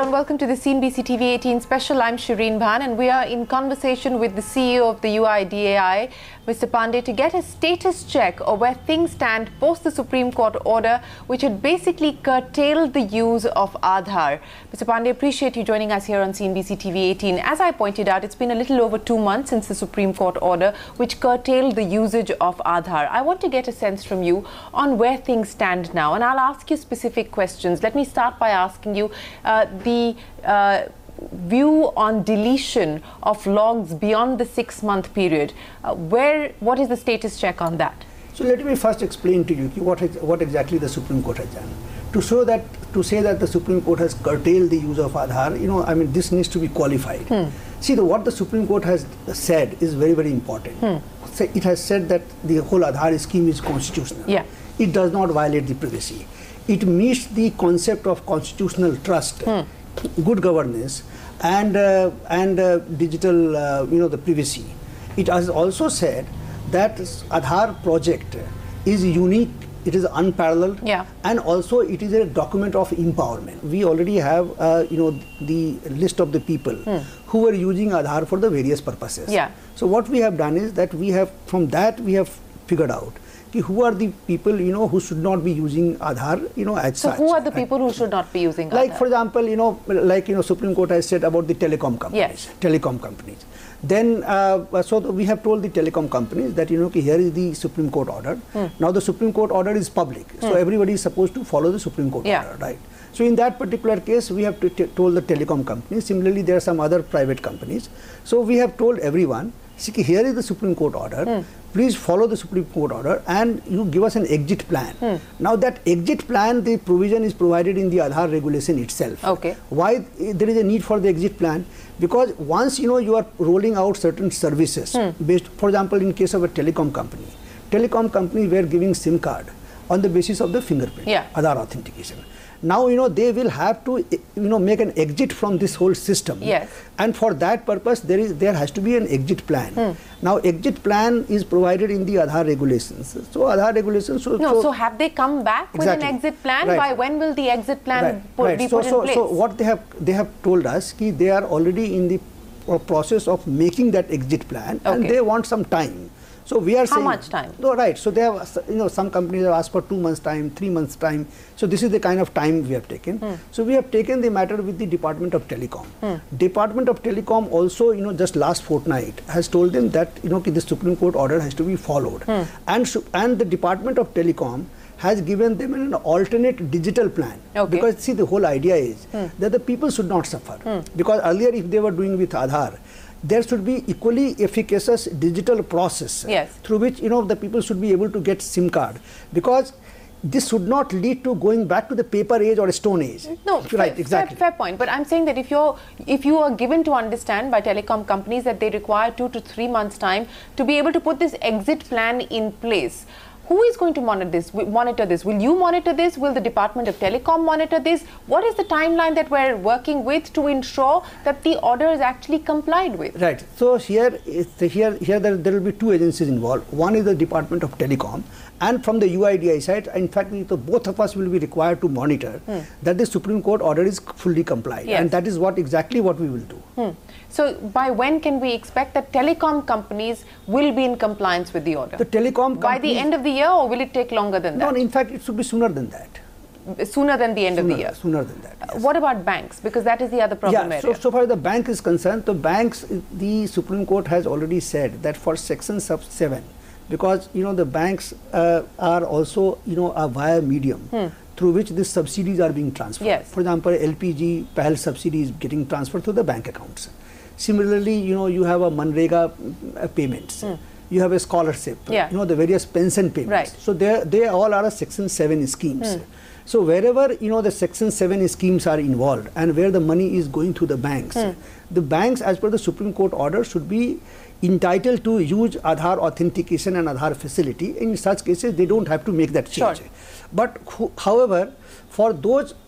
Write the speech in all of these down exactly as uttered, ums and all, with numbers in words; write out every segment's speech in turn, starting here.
and welcome to the C N B C T V eighteen special. I'm Shireen Bhan and we are in conversation with the C E O of the U I D A I, Mister Pandey, to get a status check of where things stand post the Supreme Court order which had basically curtailed the use of Aadhaar. Mister Pandey, appreciate you joining us here on C N B C T V eighteen. As I pointed out, it's been a little over two months since the Supreme Court order which curtailed the usage of Aadhaar. I want to get a sense from you on where things stand now, and I'll ask you specific questions. Let me start by asking you uh, the uh, view on deletion of logs beyond the six-month period. Uh, where, what is the status check on that? So let me first explain to you what, what exactly the Supreme Court has done. To show that, to say that the Supreme Court has curtailed the use of Aadhaar, you know, I mean, this needs to be qualified. Hmm. See, the, what the Supreme Court has said is very, very important. Hmm. So it has said that the whole Aadhaar scheme is constitutional. Yeah. It does not violate the privacy. It meets the concept of constitutional trust, hmm. good governance, and uh, and uh, digital, uh, you know, the privacy. It has also said that Aadhaar project is unique. It is unparalleled, yeah. and also it is a document of empowerment. We already have, uh, you know, the list of the people hmm. who are using Aadhaar for the various purposes. Yeah. So what we have done is that we have, from that we have figured out who are the people, you know, who should not be using Aadhaar, you know, as so such. So who are the people who should not be using Aadhaar? Like, for example, you know, like, you know, Supreme Court has said about the telecom companies. Yes. Telecom companies. Then, uh, so we have told the telecom companies that, you know, here is the Supreme Court order. Hmm. Now the Supreme Court order is public. So hmm. everybody is supposed to follow the Supreme Court yeah. order, right? So in that particular case, we have to t told the telecom companies. Similarly, there are some other private companies. So we have told everyone, see, here is the Supreme Court order. Hmm. Please follow the Supreme Court order and you give us an exit plan. Hmm. Now that exit plan, the provision is provided in the Aadhaar regulation itself. Okay. Why there is a need for the exit plan? Because once, you know, you are rolling out certain services, hmm. based, for example, in case of a telecom company, telecom company were giving SIM card on the basis of the fingerprint, yeah. Aadhaar authentication. Now, you know, they will have to, you know, make an exit from this whole system. Yes. And for that purpose, there is there has to be an exit plan. Hmm. Now, exit plan is provided in the Aadhaar regulations. So, Aadhaar regulations. So, no, so, so have they come back exactly. with an exit plan? Right. By when will the exit plan right. put, right. be so, put so, in place? So, what they have they have told us ki they are already in the process of making that exit plan, okay. and they want some time. So we are How saying, much time? No, right. So they have, you know, some companies have asked for two months time, three months time. So this is the kind of time we have taken. Hmm. So we have taken the matter with the Department of Telecom. Hmm. Department of Telecom also, you know, just last fortnight has told them that, you know, the Supreme Court order has to be followed. Hmm. And and the Department of Telecom has given them an alternate digital plan. Okay. Because see, the whole idea is hmm. that the people should not suffer. Hmm. Because earlier, if they were doing with Aadhaar, there should be equally efficacious digital process yes. through which, you know, the people should be able to get SIM card, because this should not lead to going back to the paper age or stone age. No, right, fair, exactly. Fair, fair point. But I'm saying that if you're, if you are given to understand by telecom companies that they require two to three months time to be able to put this exit plan in place, who is going to monitor this? Monitor this? Will you monitor this? Will the Department of Telecom monitor this? What is the timeline that we're working with to ensure that the order is actually complied with? Right. So here, here, here there, there will be two agencies involved. One is the Department of Telecom, and from the U I D A I side, in fact, the, both of us will be required to monitor hmm. that the Supreme Court order is fully complied, yes. and that is what exactly what we will do. Hmm. So by when can we expect that telecom companies will be in compliance with the order? The telecom by the end of the year, or will it take longer than that? No, in fact, it should be sooner than that. Sooner than the end sooner, of the year? Sooner than that, yes. uh, What about banks? Because that is the other problem yeah, area. So, so far as the bank is concerned, the banks, the Supreme Court has already said that for section sub seven, because, you know, the banks uh, are also, you know, a via medium hmm. through which these subsidies are being transferred. Yes. For example, L P G, P A L subsidy is getting transferred to the bank accounts. Similarly, you know, you have a Manrega uh, payments. Hmm. You have a scholarship, yeah. you know, the various pension payments. Right. So they they all are a section seven schemes. Hmm. So wherever, you know, the section seven schemes are involved and where the money is going to the banks, hmm. the banks, as per the Supreme Court order, should be entitled to use Aadhaar authentication and Aadhaar facility. In such cases, they don't have to make that change. Sure. But however, for those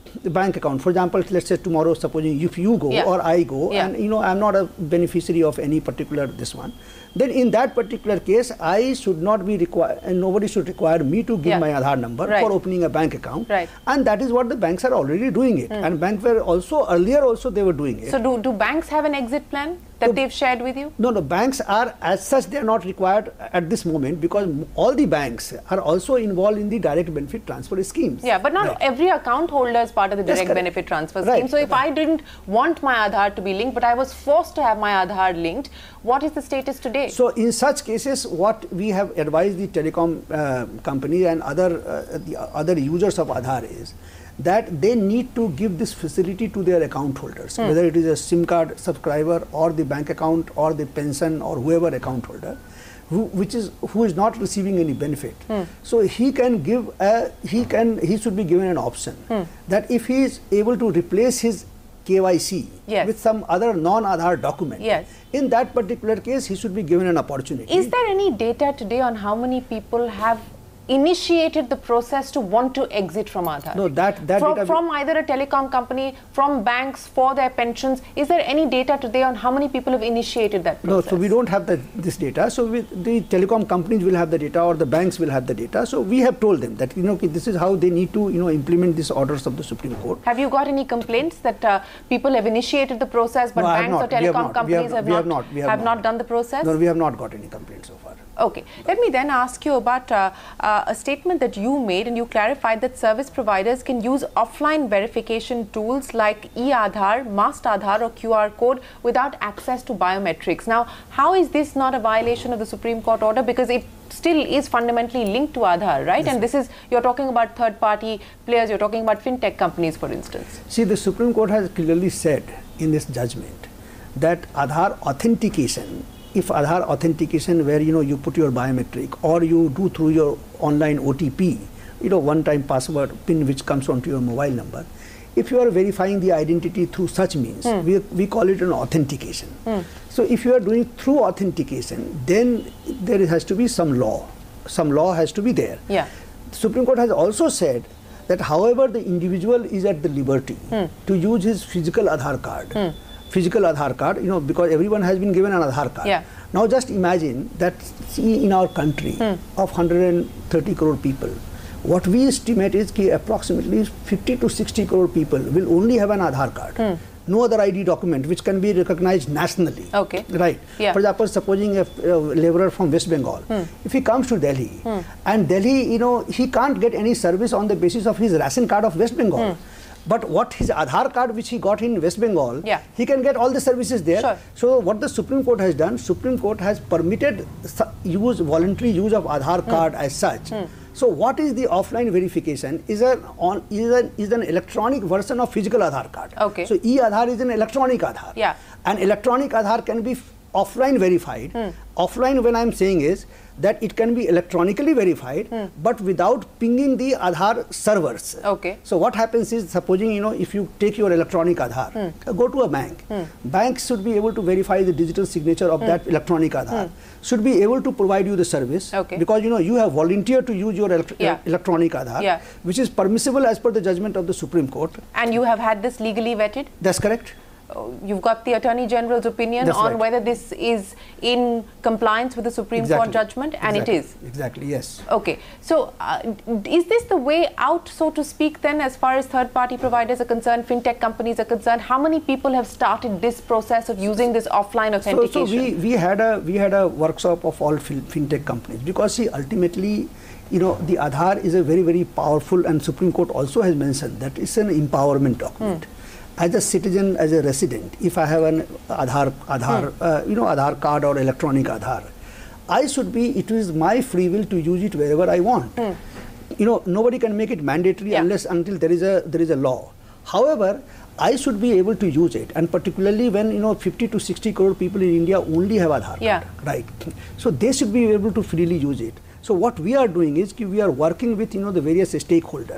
the bank account. For example, let's say tomorrow, supposing if you go yeah. or I go, yeah. and you know I'm not a beneficiary of any particular this one, then in that particular case, I should not be required, and nobody should require me to give yeah. my Aadhaar number right. for opening a bank account. Right. And that is what the banks are already doing it. Mm. And banks were also, earlier also they were doing it. So do, do banks have an exit plan that so, they've shared with you? No, no, banks are, as such, they are not required at this moment, because all the banks are also involved in the direct benefit transfer schemes. Yeah, but not right. every account holder is part of the direct benefit transfer scheme. Right. So if right. I didn't want my Aadhaar to be linked, but I was forced to have my Aadhaar linked, what is the status today? So in such cases, what we have advised the telecom uh, company and other uh, the other users of Aadhaar is that they need to give this facility to their account holders, hmm. whether it is a SIM card subscriber or the bank account or the pension or whoever account holder, who which is who is not receiving any benefit. Hmm. So he can give a, he can he should be given an option hmm. that if he is able to replace his K Y C yes. with some other non-Aadhaar document, yes. in that particular case, he should be given an opportunity. Is there any data today on how many people have initiated the process to want to exit from Aadhaar? No, that, that from, data from either a telecom company, from banks for their pensions. Is there any data today on how many people have initiated that process? No, so we don't have the, this data. So we, the telecom companies will have the data, or the banks will have the data. So we have told them that, you know, this is how they need to, you know, implement these orders of the Supreme Court. Have you got any complaints that uh, people have initiated the process, but no, banks or telecom companies have, have, have, not, have, not, have, have not. not done the process? No, we have not got any complaints so far. Okay. Let me then ask you about uh, uh, a statement that you made, and you clarified that service providers can use offline verification tools like e-Aadhaar, Mast Aadhaar or Q R code without access to biometrics. Now, how is this not a violation of the Supreme Court order? Because it still is fundamentally linked to Aadhaar, right? Yes. And this is, you're talking about third-party players, you're talking about fintech companies, for instance. See, the Supreme Court has clearly said in this judgment that Aadhaar authentication, if Aadhaar authentication where, you know, you put your biometric or you do through your online O T P, you know, one-time password PIN which comes onto your mobile number, if you are verifying the identity through such means, mm. we, we call it an authentication. Mm. So if you are doing through authentication, then there has to be some law. Some law has to be there. Yeah. The Supreme Court has also said that however the individual is at the liberty mm. to use his physical Aadhaar card, mm. physical Aadhaar card, you know, because everyone has been given an Aadhaar card. Yeah. Now just imagine that, see, in our country hmm. of one hundred thirty crore people, what we estimate is that approximately fifty to sixty crore people will only have an Aadhaar card. Hmm. No other I D document which can be recognized nationally. Okay. Right. Yeah. For example, supposing a, a laborer from West Bengal, hmm. if he comes to Delhi hmm. and Delhi, you know, he can't get any service on the basis of his ration card of West Bengal. Hmm. But what his Aadhaar card which he got in West Bengal, yeah. he can get all the services there. Sure. So what the Supreme Court has done, Supreme Court has permitted use, voluntary use of Aadhaar mm. card as such. Mm. So what is the offline verification is an, on, is, an, is an electronic version of physical Aadhaar card. Okay. So e-Aadhaar is an electronic Aadhaar. Yeah. And electronic Aadhaar can be offline verified. Mm. Offline, when I am saying is that it can be electronically verified, mm. but without pinging the Aadhaar servers. Okay. So what happens is, supposing, you know, if you take your electronic Aadhaar, mm. go to a bank. Mm. Banks should be able to verify the digital signature of mm. that electronic Aadhaar. Mm. Should be able to provide you the service. Okay. Because, you know, you have volunteered to use your elect yeah. electronic Aadhaar, yeah. which is permissible as per the judgment of the Supreme Court. And you have had this legally vetted? That's correct. You've got the Attorney General's opinion That's on right. whether this is in compliance with the Supreme exactly. Court judgment, and exactly. it is. Exactly, yes. Okay. So, uh, is this the way out, so to speak, then, as far as third-party providers are concerned, fintech companies are concerned? How many people have started this process of using this offline authentication? So, so we, we, had a, we had a workshop of all fintech companies, because, see, ultimately, you know, the Aadhaar is a very, very powerful, and Supreme Court also has mentioned that it's an empowerment document. Hmm. As a citizen, as a resident, if I have an Aadhaar, Aadhaar, hmm. uh, you know, Aadhaar card or electronic Aadhaar, I should be, it is my free will to use it wherever I want. Hmm. You know, nobody can make it mandatory yeah. unless, until there is a, there is a law. However, I should be able to use it, and particularly when, you know, fifty to sixty crore people in India only have Aadhaar yeah. card, right? So they should be able to freely use it. So what we are doing is, we are working with, you know, the various stakeholders,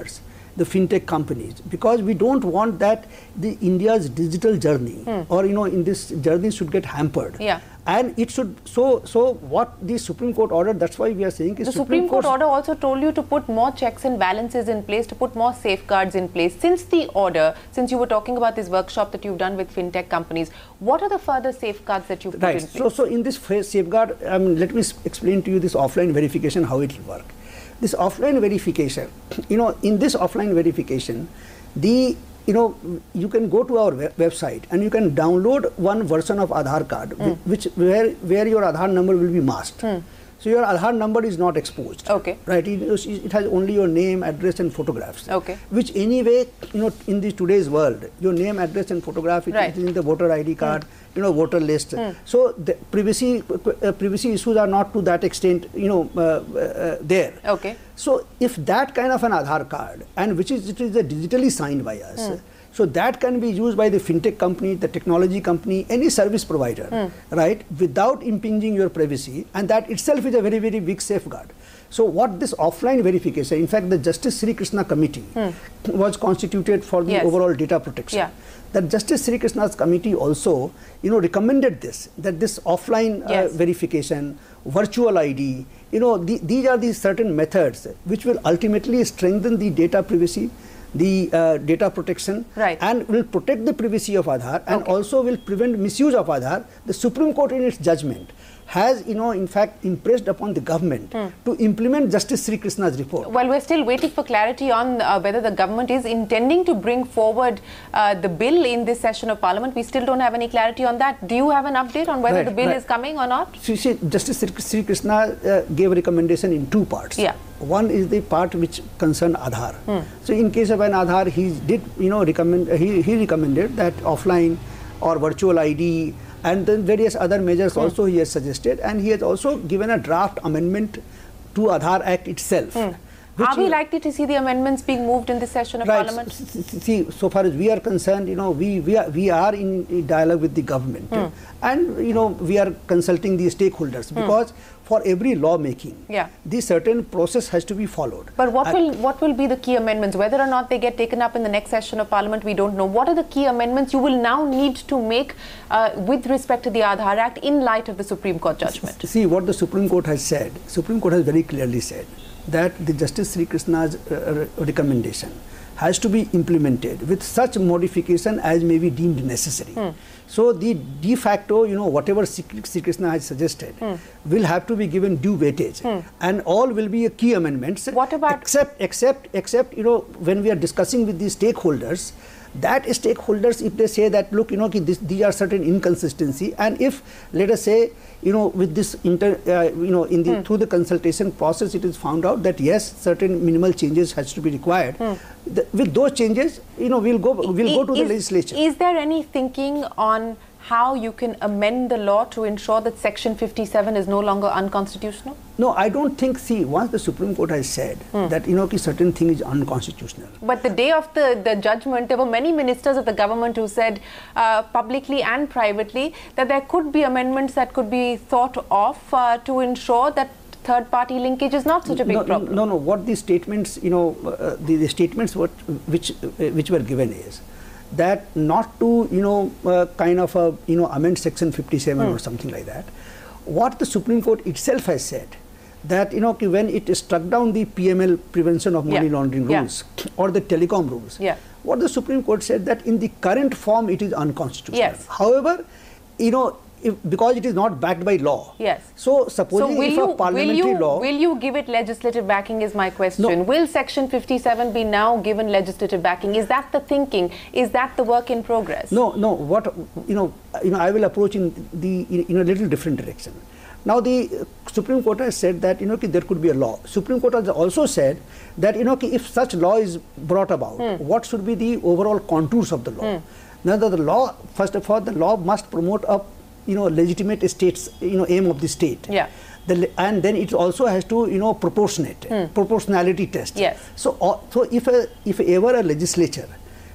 the fintech companies, because we don't want that the India's digital journey mm. or you know in this journey should get hampered. Yeah. And it should, so so what the Supreme Court order, that's why we are saying is the Supreme, Supreme Court order also told you to put more checks and balances in place, to put more safeguards in place. Since the order, since you were talking about this workshop that you've done with fintech companies, what are the further safeguards that you've put right. in place? So, so in this safeguard, I mean, let me explain to you this offline verification, how it will work. This offline verification, you know, in this offline verification, the you know, you can go to our web website and you can download one version of Aadhaar card, mm. which where where your Aadhaar number will be masked. Mm. So your Aadhaar number is not exposed. Okay. Right. It, it has only your name, address, and photographs. Okay. Which anyway, you know, in the today's world, your name, address, and photograph it, right. it is in the voter I D card, mm. you know, voter list. Mm. So the privacy uh, privacy issues are not to that extent, you know, uh, uh, there. Okay. So if that kind of an Aadhaar card, and which is it is a digitally signed by us. Mm. So that can be used by the fintech company, the technology company, any service provider, mm. right, without impinging your privacy, and that itself is a very, very big safeguard. So what this offline verification, in fact, the Justice Sri Krishna committee mm. was constituted for the yes. overall data protection. Yeah. That Justice Sri Krishna's committee also, you know, recommended this, that this offline yes. uh, verification, virtual I D, you know, the, these are the certain methods which will ultimately strengthen the data privacy, the uh, data protection, right. and will protect the privacy of Aadhaar, and okay. also will prevent misuse of Aadhaar. The Supreme Court in its judgment has, you know, in fact impressed upon the government hmm. to implement Justice Sri Krishna's report. Well, we're still waiting for clarity on uh, whether the government is intending to bring forward uh, the bill in this session of Parliament. We still don't have any clarity on that. Do you have an update on whether right, the bill right. is coming or not? See, see, Justice Sri Krishna uh, gave a recommendation in two parts. Yeah. One is the part which concerned Aadhaar. Hmm. So in case of an Aadhaar, he did, you know, recommend, he, he recommended that offline or virtual I D and then various other measures hmm. also he has suggested, and he has also given a draft amendment to Aadhaar Act itself. Hmm. Are we likely to see the amendments being moved in this session of right. Parliament? See, so far as we are concerned, you know, we, we, are, we are in dialogue with the government hmm. and, you know, we are consulting the stakeholders hmm. because for every law making, yeah. the certain process has to be followed. But what will what will be the key amendments? Whether or not they get taken up in the next session of Parliament, we don't know. What are the key amendments you will now need to make uh, with respect to the Aadhaar Act in light of the Supreme Court judgment? See, what the Supreme Court has said, Supreme Court has very clearly said that the Justice Sri Krishna's uh, recommendation has to be implemented with such modification as may be deemed necessary. Hmm. So the de facto, you know, whatever Sri Krishna has suggested hmm. will have to be given due weightage, hmm. and all will be key amendments. What about except except except you know, when we are discussing with the stakeholders, that stakeholders, if they say that, look, you know, this, these are certain inconsistency, and if, let us say, you know, with this inter, uh, you know, in the hmm. through the consultation process, it is found out that yes, certain minimal changes has to be required. Hmm. The, with those changes, you know, we'll go we'll is, go to is, the legislature. Is there any thinking on how you can amend the law to ensure that Section fifty-seven is no longer unconstitutional? No, I don't think. See, once the Supreme Court has said hmm. that, you know, a certain thing is unconstitutional. But the day of the, the judgment, there were many ministers of the government who said uh, publicly and privately that there could be amendments that could be thought of uh, to ensure that third-party linkage is not such a big no, problem. No, no. What the statements, you know, uh, the, the statements what which uh, which were given is that not to, you know, uh, kind of a, you know, amend Section fifty-seven hmm. or something like that. What the Supreme Court itself has said, that, you know, when it struck down the P M L, prevention of money yeah. laundering rules, yeah. or the telecom rules, yeah. what the Supreme Court said that in the current form it is unconstitutional. Yes. However, you know, if, because it is not backed by law. Yes. So supposing so if you, a parliamentary will you, law... Will you give it legislative backing is my question. No. Will Section fifty-seven be now given legislative backing? Is that the thinking? Is that the work in progress? No, no. What, you know, you know, I will approach in the, in a little different direction. Now the Supreme Court has said that, you know, there could be a law. Supreme Court has also said that, you know, if such law is brought about, hmm. what should be the overall contours of the law? Hmm. Now the, the law, first of all, the law must promote a, you know, legitimate state's, you know, aim of the state. Yeah. The, and then it also has to, you know, proportionate, hmm. proportionality test. Yes. So, uh, so if a, if ever a legislature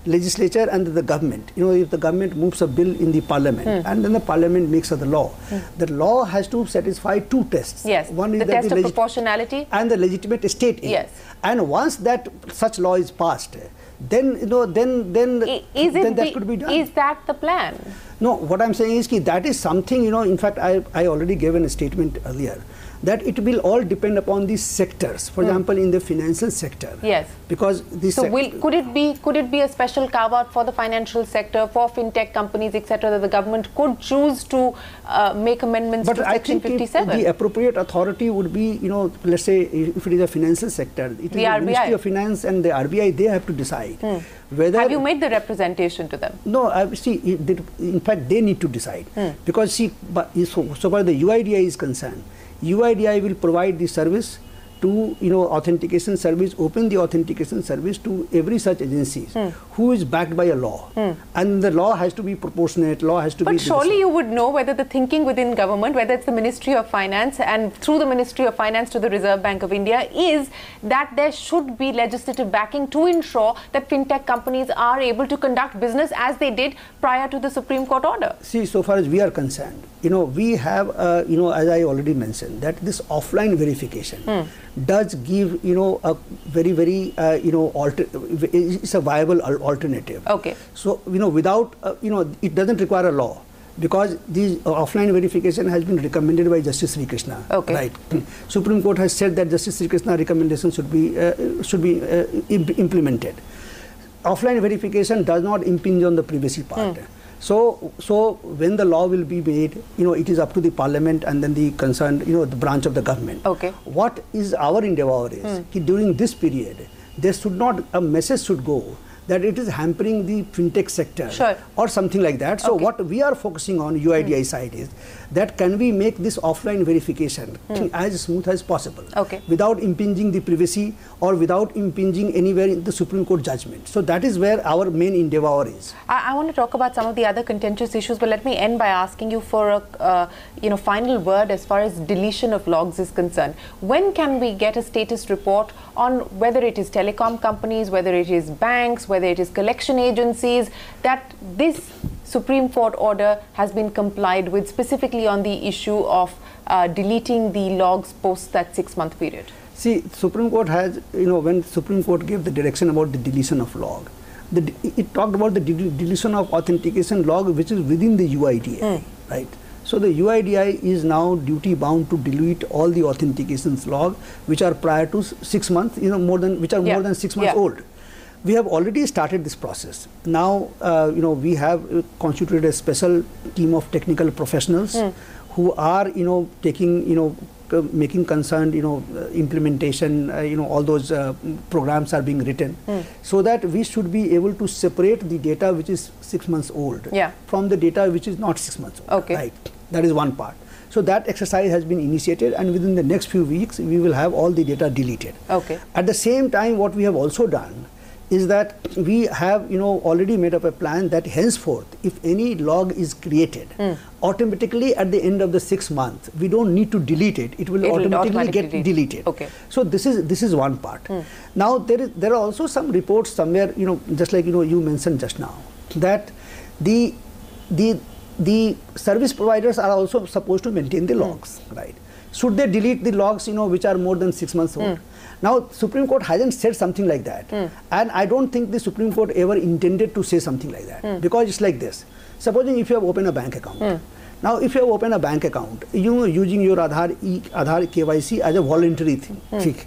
legislature and the government, you know, if the government moves a bill in the parliament mm. and then the parliament makes the law, mm. the law has to satisfy two tests. Yes, one is the that test the of proportionality and the legitimate state aid. Yes. And once that such law is passed, then you know, then then, is then it that the, could be done. Is that the plan? No, what I'm saying is that that is something, you know, in fact, I, I already gave a statement earlier, that it will all depend upon the sectors. For mm. example, in the financial sector. Yes. Because this. So will, could it be could it be a special carve out for the financial sector, for fintech companies, et cetera, that the government could choose to uh, make amendments but to I Section think fifty-seven? It, the appropriate authority would be, you know, let's say if it is a financial sector, it the is R B I. the Ministry of Finance and the R B I. They have to decide mm. whether. Have you made the representation to them? No, I see. It, in fact, they need to decide mm. because see, but so, so far the U I D A I is concerned, U I D A I will provide the service to, you know, authentication service, open the authentication service to every such agencies mm. who is backed by a law. Mm. And the law has to be proportionate, law has to but be... But surely you would know whether the thinking within government, whether it's the Ministry of Finance and through the Ministry of Finance to the Reserve Bank of India, is that there should be legislative backing to ensure that fintech companies are able to conduct business as they did prior to the Supreme Court order. See, so far as we are concerned, you know, we have, uh, you know, as I already mentioned, that this offline verification mm. does give, you know, a very, very, uh, you know, alter it's a viable alternative. Okay. So, you know, without, uh, you know, it doesn't require a law, because this uh, offline verification has been recommended by Justice Sri Krishna. Okay. Right. Supreme Court has said that Justice Sri Krishna recommendation should be uh, should be uh, imp implemented. Offline verification does not impinge on the privacy part. Mm. So, so when the law will be made, you know, it is up to the parliament and then the concerned, you know, the branch of the government. Okay. What is our endeavor is mm. that during this period, there should not, a message should go that it is hampering the fintech sector sure. or something like that. So okay. what we are focusing on U I D A I mm. side is that can we make this offline verification mm. as smooth as possible okay. without impinging the privacy or without impinging anywhere in the Supreme Court judgment. So that is where our main endeavor is. I, I want to talk about some of the other contentious issues, but let me end by asking you for a uh, you know, final word as far as deletion of logs is concerned. When can we get a status report on whether it is telecom companies, whether it is banks, whether it is collection agencies, that this Supreme Court order has been complied with, specifically on the issue of uh, deleting the logs post that six-month period? See, Supreme Court has, you know, when Supreme Court gave the direction about the deletion of log, the, it talked about the de deletion of authentication log, which is within the U I D A I, mm. right? So the U I D A I is now duty bound to delete all the authentications log which are prior to six months, you know, more than which are yeah. more than six months yeah. old. We have already started this process. Now, uh, you know, we have constituted a special team of technical professionals mm. who are, you know, taking, you know, uh, making concerned, you know, uh, implementation, uh, you know, all those uh, programs are being written mm. so that we should be able to separate the data which is six months old yeah. from the data which is not six months old. Okay. Right. That is one part. So that exercise has been initiated, and within the next few weeks, we will have all the data deleted. Okay. At the same time, what we have also done is that we have, you know, already made up a plan that henceforth, if any log is created, mm. automatically at the end of the six months, we don't need to delete it. It will, it automatically, will automatically get delete. deleted. Okay. So this is this is one part. Mm. Now there is there are also some reports somewhere, you know, just like you know you mentioned just now, that the the the service providers are also supposed to maintain the logs, mm. right? Should they delete the logs, you know, which are more than six months old? Mm. Now, Supreme Court hasn't said something like that. Mm. And I don't think the Supreme Court ever intended to say something like that. Mm. Because it's like this. Supposing if you have opened a bank account. Mm. Now, if you have opened a bank account, you are using your Aadhaar, e, Aadhaar K Y C as a voluntary thing. Mm.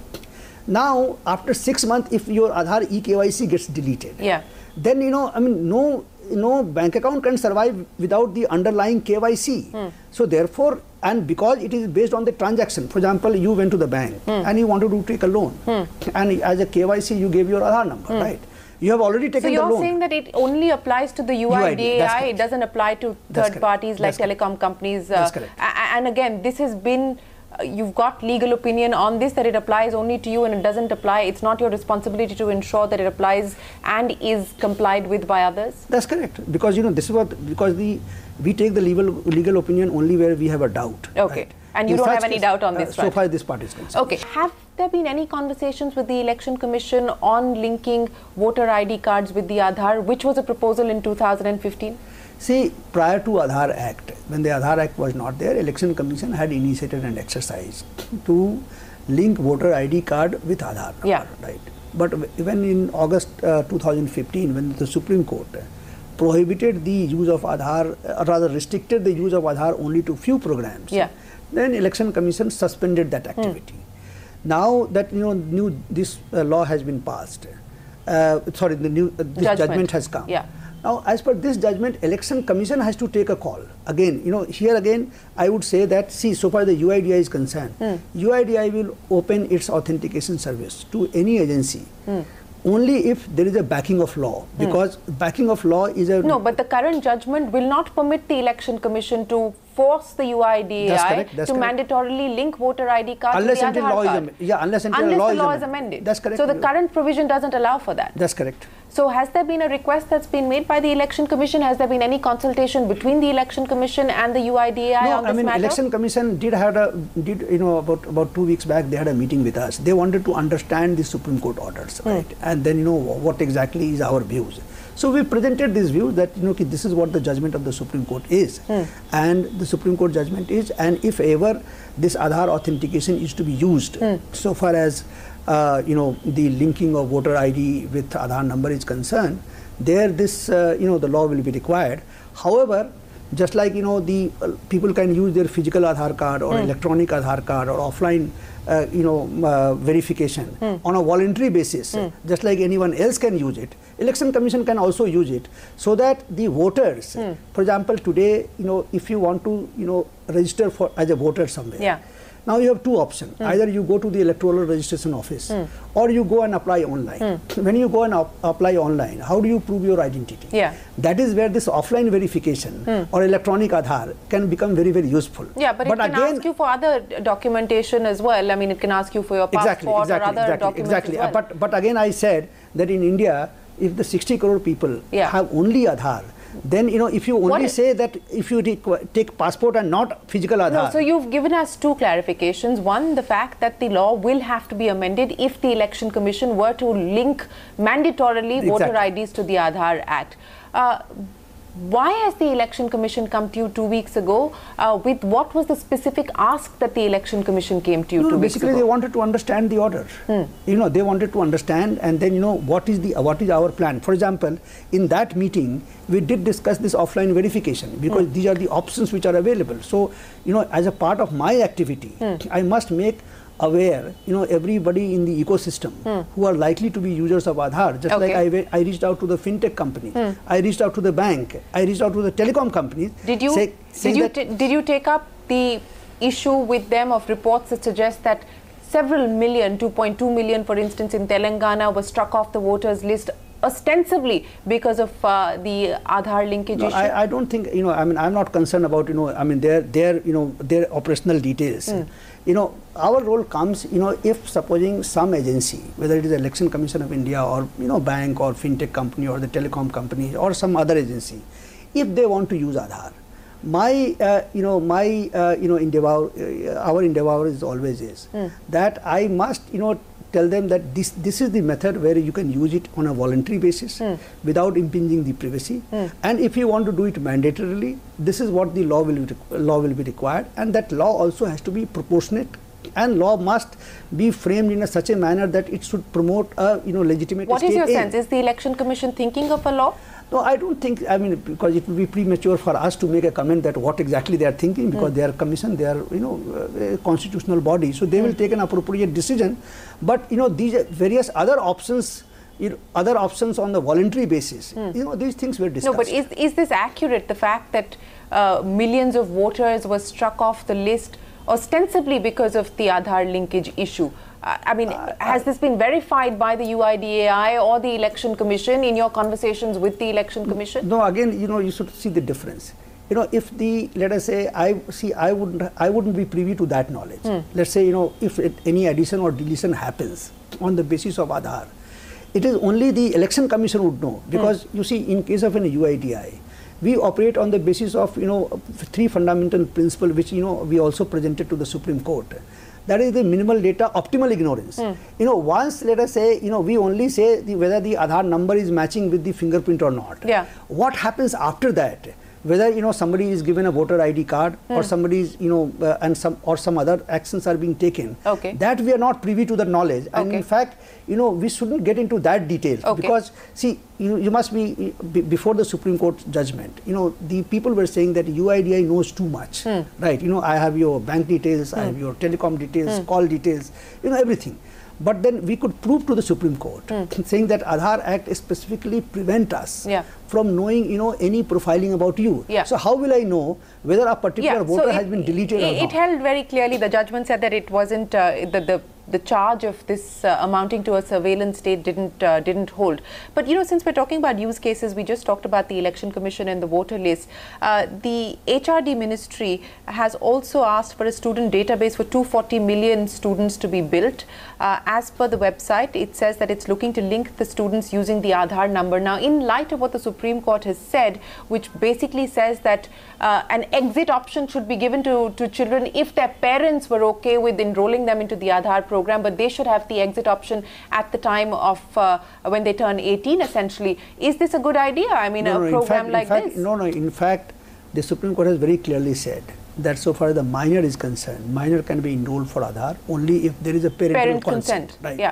Now, after six months, if your Aadhaar E K Y C gets deleted, yeah. then, you know, I mean, no, no bank account can survive without the underlying K Y C. Mm. So therefore, and because it is based on the transaction, for example, you went to the bank mm. and you wanted to take a loan, mm. and as a K Y C, you gave your Aadhaar number, mm. right? You have already taken the loan. So you're saying that it only applies to the U I D A I, it doesn't apply to third parties like telecom companies. Uh, That's correct. And again, this has been, uh, you've got legal opinion on this, that it applies only to you and it doesn't apply. It's not your responsibility to ensure that it applies and is complied with by others? That's correct. Because, you know, this is what, because the, we take the legal, legal opinion only where we have a doubt. Okay. Right? And you don't have any case, doubt on this, uh, right? So far this part is concerned. Okay. Have there been any conversations with the Election Commission on linking voter I D cards with the Aadhaar, which was a proposal in two thousand fifteen? See, prior to Aadhaar Act, when the Aadhaar Act was not there, Election Commission had initiated an exercise to link voter I D card with Aadhaar number, yeah. right? But even in August uh, two thousand fifteen, when the Supreme Court prohibited the use of Aadhaar, uh, rather restricted the use of Aadhaar only to few programs, yeah. then Election Commission suspended that activity. Mm. Now that you know, new this uh, law has been passed, uh, sorry, the new uh, this judgment. judgment has come. Yeah. Now, as per this judgment, Election Commission has to take a call. Again, you know, here again, I would say that, see, so far the U I D A I is concerned, mm. U I D A I will open its authentication service to any agency mm. only if there is a backing of law, because mm. backing of law is a... No, but the current judgment will not permit the Election Commission to force the U I D A I that's correct, that's to correct. mandatorily link voter I D cards unless to the Aadhaar law card. Is yeah, unless until unless law, the is, law amended. is amended. That's correct. So the current provision doesn't allow for that. That's correct. So has there been a request that's been made by the Election Commission? Has there been any consultation between the Election Commission and the U I D A I no, on this I mean, matter? Election Commission did had a did you know about about two weeks back they had a meeting with us. They wanted to understand the Supreme Court orders, mm. right? And then you know what exactly is our views. So we presented this view that you know this is what the judgment of the Supreme Court is, mm. and the Supreme Court judgment is, and if ever this Aadhaar authentication is to be used, mm. so far as uh, you know the linking of voter I D with Aadhaar number is concerned, there this uh, you know the law will be required. However, just like you know the uh, people can use their physical Aadhaar card or mm. electronic Aadhaar card or offline uh, you know uh, verification mm. on a voluntary basis, mm. just like anyone else can use it. Election Commission can also use it, so that the voters, mm. for example, today, you know, if you want to, you know, register for as a voter somewhere, yeah. now you have two options. Mm. Either you go to the electoral registration office, mm. or you go and apply online. Mm. When you go and apply online, how do you prove your identity? Yeah. That is where this offline verification mm. or electronic Aadhaar can become very, very useful. Yeah, but, but it can again, ask you for other documentation as well. I mean, it can ask you for your passport exactly, exactly, or other exactly, documents exactly. as well. Uh, but, but again, I said that in India, if the sixty crore people yeah. have only Aadhaar, then, you know, if you only say that if you take passport and not physical Aadhaar. No, so you've given us two clarifications. One, the fact that the law will have to be amended if the Election Commission were to link mandatorily exactly. voter I Ds to the Aadhaar Act. Uh, Why has the Election Commission come to you two weeks ago uh, with what was the specific ask that the Election Commission came to you no, two weeks ago? Basically, they wanted to understand the order. Hmm. You know, they wanted to understand, and then, you know, what is the what is our plan. For example, in that meeting, we did discuss this offline verification because hmm. these are the options which are available. So, you know, as a part of my activity, hmm. I must make aware, you know, everybody in the ecosystem hmm. who are likely to be users of Aadhaar. Just okay. like I, I reached out to the fintech company, hmm. I reached out to the bank, I reached out to the telecom companies. Did you say, did you t did you take up the issue with them of reports that suggest that several million, two point two million, for instance, in Telangana, was struck off the voters list ostensibly because of uh, the Aadhaar linkage no, issue? I, I don't think, you know, I mean, I'm not concerned about, you know, I mean, their, their, you know, their operational details. Mm. You know, our role comes, you know, if supposing some agency, whether it is the Election Commission of India or, you know, bank or fintech company or the telecom company or some other agency, if they want to use Aadhaar, my, uh, you know, my, uh, you know, endeavor, uh, our endeavor is always is mm. that I must, you know, tell them that this this is the method where you can use it on a voluntary basis mm. without impinging the privacy, mm. and if you want to do it mandatorily, this is what the law will be, law will be required, and that law also has to be proportionate, and law must be framed in a such a manner that it should promote a, you know, legitimate What state is your aim. sense? Is the Election Commission thinking of a law? No, I don't think, I mean, because it would be premature for us to make a comment that what exactly they are thinking, because mm. they are commission, they are, you know, a constitutional body, so they mm. will take an appropriate decision. But, you know, these various other options, you know, other options on the voluntary basis, mm. you know, these things were discussed. No, but is, is this accurate, the fact that uh, millions of voters were struck off the list ostensibly because of the Aadhaar linkage issue? Uh, I mean, uh, has this been verified by the U I D A I or the Election Commission in your conversations with the Election Commission? No, again, you know, you should see the difference. You know, if the, let us say, I see, I wouldn't, I wouldn't be privy to that knowledge. Mm. Let's say, you know, if it, any addition or deletion happens on the basis of Aadhaar, it is only the Election Commission would know, because mm. you see, in case of an U I D A I, we operate on the basis of, you know, three fundamental principles, which, you know, we also presented to the Supreme Court. That is the minimal data, optimal ignorance. Mm. You know, once, let us say, you know, we only say the, whether the Aadhaar number is matching with the fingerprint or not. Yeah. What happens after that? Whether, you know, somebody is given a voter I D card mm. or somebody is, you know, uh, and some or some other actions are being taken. Okay. That we are not privy to the knowledge. And okay. in fact, you know, we shouldn't get into that detail. Okay. Because, see, you, you must be, before the Supreme Court judgment, you know, the people were saying that U I D A I knows too much. Mm. Right? You know, I have your bank details, mm. I have your telecom details, mm. call details, you know, everything. But then we could prove to the Supreme Court mm. saying that Aadhaar Act specifically prevent us yeah. from knowing, you know, any profiling about you. Yeah. So how will I know whether a particular yeah. voter so has it, been deleted it, or not? It held very clearly, the judgment said that it wasn't, uh, the, the the charge of this uh, amounting to a surveillance state didn't uh, didn't hold. But, you know, since we're talking about use cases, we just talked about the Election Commission and the voter list. Uh, the H R D ministry has also asked for a student database for two hundred forty million students to be built. Uh, as per the website, it says that it's looking to link the students using the Aadhaar number. Now, in light of what the Supreme Court has said, which basically says that uh, an exit option should be given to, to children if their parents were okay with enrolling them into the Aadhaar program, program, but they should have the exit option at the time of uh, when they turn eighteen, essentially. Is this a good idea? I mean, no, a no, program fact, like fact, this? No, no. In fact, the Supreme Court has very clearly said that so far as the minor is concerned, minor can be enrolled for Aadhaar only if there is a parental Parent consent. consent. Right. Yeah.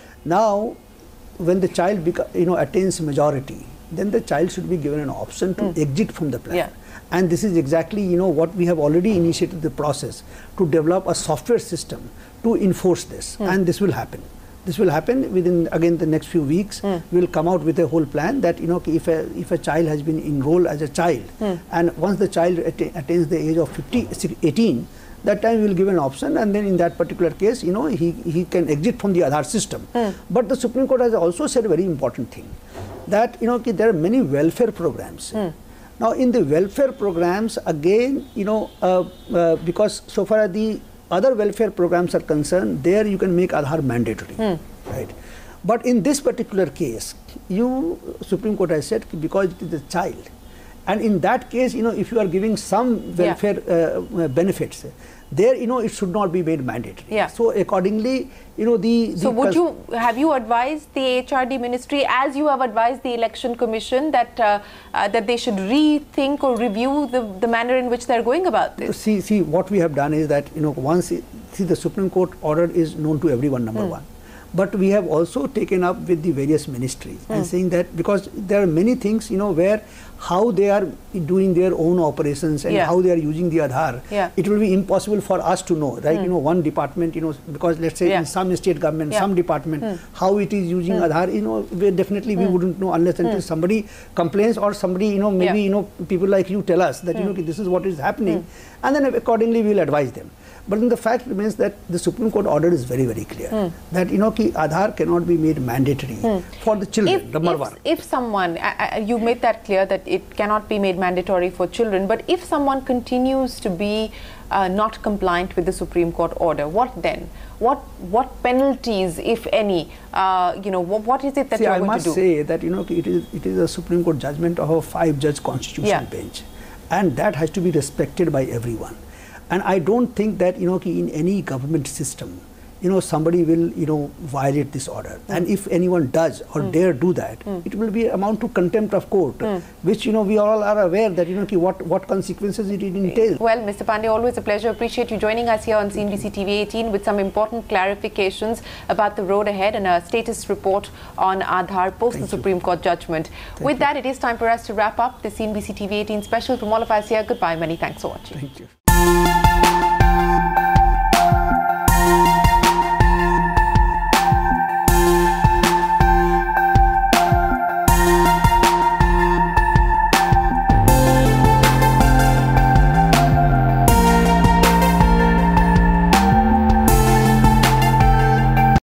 Now, when the child you know attains majority, then the child should be given an option to mm. exit from the plan. Yeah. And this is exactly, you know, what we have already initiated the process to develop a software system to enforce this. Mm. And this will happen. This will happen within, again, the next few weeks. Mm. We will come out with a whole plan that, you know, if a, if a child has been enrolled as a child, mm. and once the child atta attains the age of fifty, eighteen, that time we will give an option, and then in that particular case, you know, he, he can exit from the Aadhaar system. Mm. But the Supreme Court has also said a very important thing, that, you know, there are many welfare programs. Mm. Now, in the welfare programs, again, you know, uh, uh, because so far as the other welfare programs are concerned, there you can make Aadhaar mandatory, mm. right? But in this particular case, you, Supreme Court has said, because it is a child, and in that case, you know, if you are giving some welfare yeah. uh, benefits, there, you know, it should not be made mandatory. Yeah. So accordingly, you know, the... the so would you, have you advised the H R D ministry, as you have advised the Election Commission, that uh, uh, that they should rethink or review the, the manner in which they're going about this? See, see, what we have done is that, you know, once, it, see, the Supreme Court order is known to everyone, number mm. one. But we have also taken up with the various ministries mm. and saying that, because there are many things, you know, where how they are doing their own operations and yeah. how they are using the Aadhaar, yeah. it will be impossible for us to know, right? Mm. You know, one department, you know, because let's say yeah. in some state government, yeah. some department, mm. how it is using mm. Aadhaar, you know, we definitely mm. we wouldn't know unless until mm. somebody complains, or somebody, you know, maybe, yeah. you know, people like you tell us that, mm. you know, this is what is happening, mm. and then accordingly we will advise them. But then the fact remains that the Supreme Court order is very, very clear mm. that, you know, ki Aadhaar cannot be made mandatory mm. for the children. If, number if, one. if someone, uh, you made that clear that it cannot be made mandatory for children, but if someone continues to be uh, not compliant with the Supreme Court order, what then? What what penalties, if any, uh, you know, what, what is it that See, you're I going to do? I must say that, you know, it is it is a Supreme Court judgment of a five-judge constitutional yeah. bench, and that has to be respected by everyone. And I don't think that, you know, in any government system, you know, somebody will, you know, violate this order. Mm. And if anyone does or mm. dare do that, mm. it will be amount to contempt of court, mm. which, you know, we all are aware that, you know, what, what consequences it entails. Well, Mister Pandey, always a pleasure. Appreciate you joining us here on C N B C T V eighteen with some important clarifications about the road ahead and a status report on Aadhaar post Thank the Supreme you. Court judgment. Thank with you. that, it is time for us to wrap up the C N B C T V eighteen special. From all of us here, goodbye. Many thanks for watching. Thank you.